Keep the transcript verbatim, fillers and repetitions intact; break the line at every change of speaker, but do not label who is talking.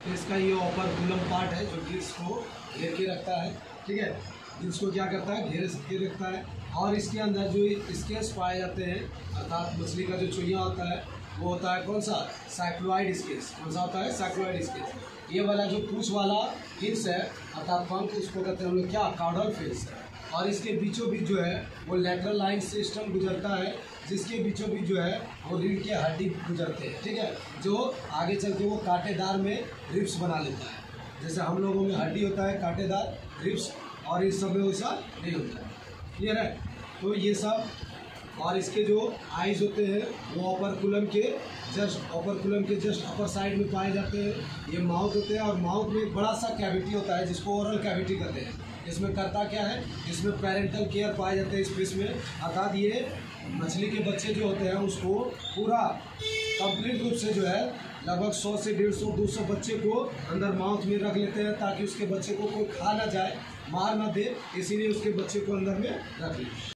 तो इसका ये ओपर्कुलम पार्ट है जो गिल्स को घेर के रखता है, ठीक है। गिल्स को क्या करता है, घेर के रखता है। और इसके अंदर जो स्केल्स पाए जाते हैं, अर्थात मछली का जो चुइयाँ होता है वो होता है कौन सा, साइक्लोइड स्केल्स। कौन सा होता है, साइक्लोइड स्केल्स। ये वाला जो पूंछ वाला हिंस है अर्थात पंख, उसको कहते हैं हम लोग क्या, काउडल फिन्स है। और इसके बीचों बीच जो है वो लेटरल लाइन सिस्टम गुजरता है, जिसके बीचों बीच जो है वो रीढ़ के हड्डी गुजरते हैं, ठीक है, जो आगे चल के वो कांटेदार में रिब्स बना लेता है। जैसे हम लोगों में हड्डी होता है कांटेदार रिब्स, और इस सब में वैसा नहीं होता है। क्लियर है। तो ये सब, और इसके जो आइज होते हैं वो ओपर्कुलम के जस्ट ओपर्कुलम के जस्ट अपर साइड में पाए जाते हैं। ये माउथ होते हैं, और माउथ में एक बड़ा सा कैविटी होता है जिसको ओरल कैविटी कहते हैं। इसमें करता क्या है, इसमें पेरेंटल केयर पाए जाते हैं इस फिश में। अर्थात ये मछली के बच्चे जो होते हैं उसको पूरा कंप्लीट रूप से जो है लगभग सौ से डेढ़ सौ दो सौ बच्चे को अंदर माउथ में रख लेते हैं, ताकि उसके बच्चे को कोई खा ना जाए, मार ना दे, इसीलिए उसके बच्चे को अंदर में रख लेते हैं।